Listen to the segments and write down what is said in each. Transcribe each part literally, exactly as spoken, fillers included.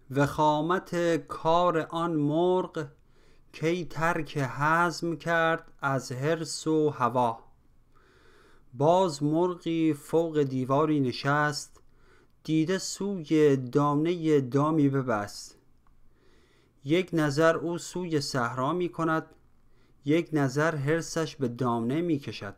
وخامت کار آن مرغ کی ترک هضم کرد از حرص و هوا. باز مرغی فوق دیواری نشست، دیده سوی دانه دامی ببست. یک نظر او سوی صحرا می کند، یک نظر حرصش به دانه می کشد.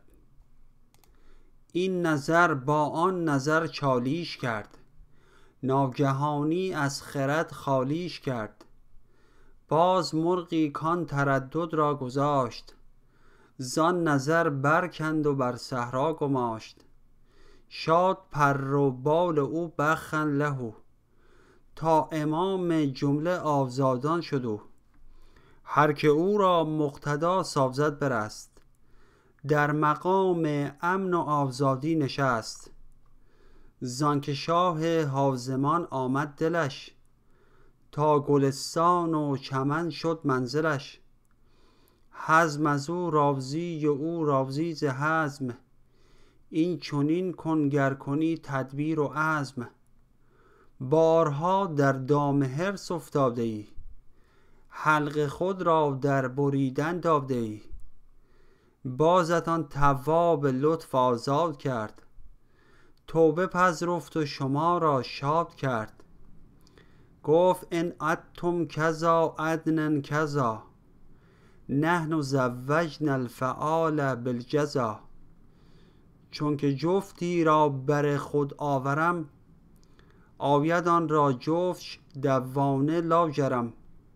این نظر با آن نظر چالیش کرد، ناگهانی از خرد خالیش کرد. باز مرغی کان تردد را گذاشت، زان نظر برکند و بر صحرا گماشت. شاد پر و بال او بخن لهو، تا امام جمله آزادان شد او. هر که او را مقتدا سازد برست، در مقام امن و آزادی نشست. زانک شاه حازمان آمد دلش، تا گلستان و چمن شد منزلش. حزم از او راضی و او راضی ز حزم، این چنین کن گر کنی تدبیر و عزم. بارها در دام حرص افتاده ای، حلق خود را در بریدن داده ای. بازت آن تواب لطف آزاد کرد، توبه پذرفت و شما را شاد کرد. گفت ان عدتم کذا عدنا کذا، نحن زوجنا الفعال بالجزا. چون که جفتی را بر خود آورم، آید آن را جفتش دوانه لاجرم.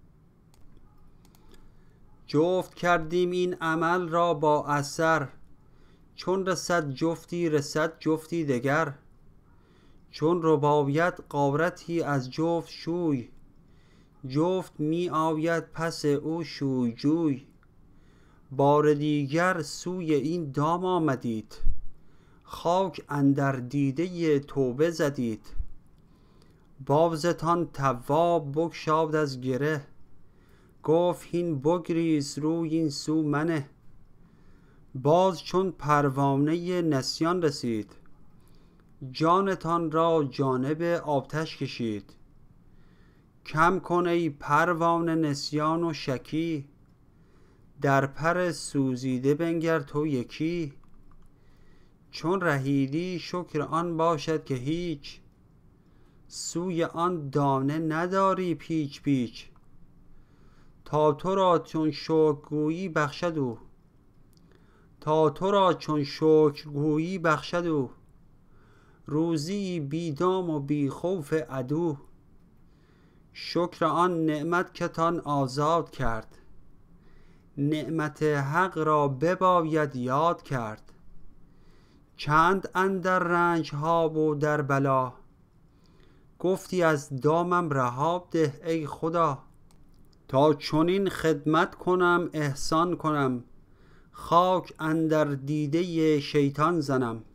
جفت کردیم این عمل را با اثر، چون رسد جفتی رسد جفتی دگر. چون رباید غارتی از جفت شوی، جفت می آید پس او شوی جوی. بار دیگر سوی این دام آمدید، خاک اندر دیده توبه زدید. بازتان تواب بگشاد از گره، گفت هین بگریز روی این سو منه. باز چون پروانه نسیان رسید، جانتان را جانب آتش کشید. کم کن ای پروانه نسیان و شکی، در پر سوزیده بنگر تو یکی. چون رهیدی شکر آن باشد که هیچ، سوی آن دانه نداری پیچ پیچ. تا تو را چون شکر گویی بخشد او، تا تو را چون شکر گویی بخشد او. روزی بی دام و بی خوف عدو، شکر آن نعمت که تان آزاد کرد. نعمت حق را بباید یاد کرد، چند اندر رنج ها و در بلا. گفتی از دامم رها ده ای خدا، تا چنین خدمت کنم احسان کنم. خاک اندر دیده شیطان زنم.